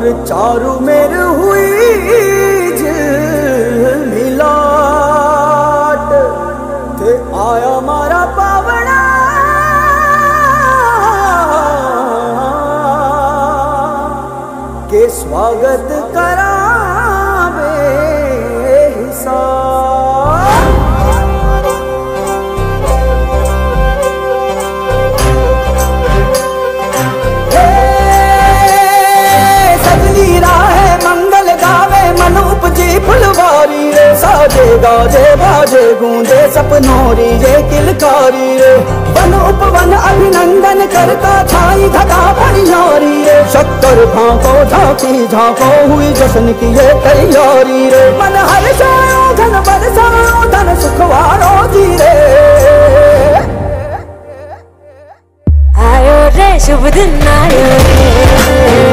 चारू मेर हुई मिलाट ते आया मारा पावना के स्वागत करावे हिसाब। फुलवारी रे साजे गाजे बाजे गूंजे सपनोरी रे किलकारी रे वन उपवन अभिनंदन करता छाई घटा परियारी रे शक्कर भांको झांकी झांको हुई जश्न की ये तैयारी रे मन हर जाओ धन बरसाओ धन सुखवारो धीरे आयो रे शुभ दिन आयो रे